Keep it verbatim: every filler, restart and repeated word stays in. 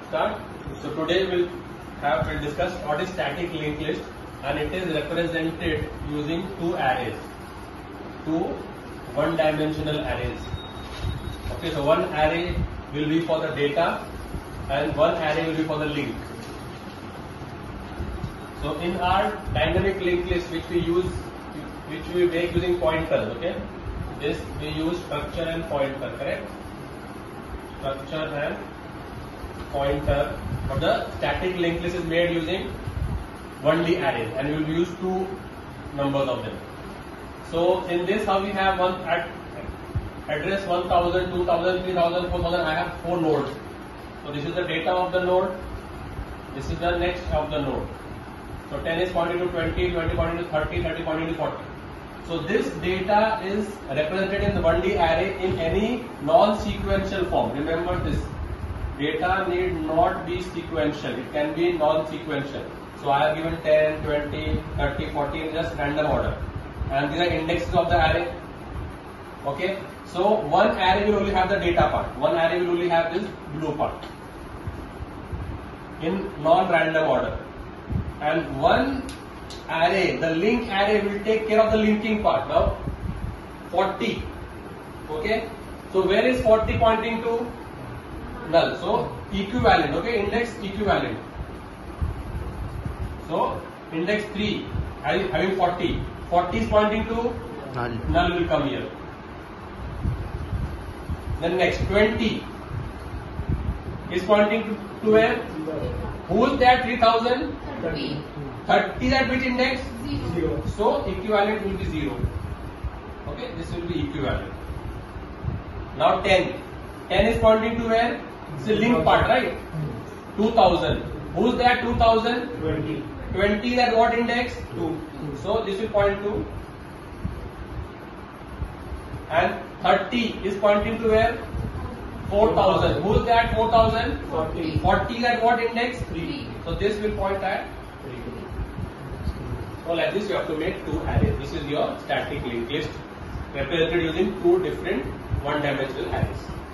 Start. So today we'll have to discuss what is static linked list, and it is represented using two arrays, two one-dimensional arrays. Okay, so one array will be for the data and one array will be for the link. So in our dynamic linked list, which we use, which we make using pointers, okay, this we use structure and pointer, correct? Structure and pointer. But the static linked list is made using one D arrays, and we will use two numbers of them. So in this, how we have one at address one thousand, two thousand, three thousand, four thousand. I have four nodes. So this is the data of the node. This is the next of the node. So ten is pointing to twenty, twenty pointing to thirty, thirty pointing to forty. So this data is represented in the one D array in any non-sequential form. Remember this. Data need not be sequential. It can be non-sequential. So I have given ten, twenty, thirty, forty in just random order. And these are indexes of the array. Okay. So one array will only have the data part. One array will only have this blue part in non-random order. And one array, the link array, will take care of the linking part. Now forty. Okay. So where is forty pointing to? Null. So equivalent. Okay. Index equivalent. So index three having forty. forty is pointing to null. Null will come here. Then next twenty is pointing to, to where? Who is that? three thousand? thirty. thirty at which index? Zero. So equivalent will be zero. Okay, this will be equivalent. Now ten. ten is pointing to where? It's a link part, right? two thousand. Who is that? two thousand? twenty. twenty is at what index? two. So this will point to. And thirty is pointing to where? four thousand. Who is that? four thousand? forty. forty is at what index? three. So this will point at three. So like this you have to make two arrays. This is your static linked list represented using two different one-dimensional arrays.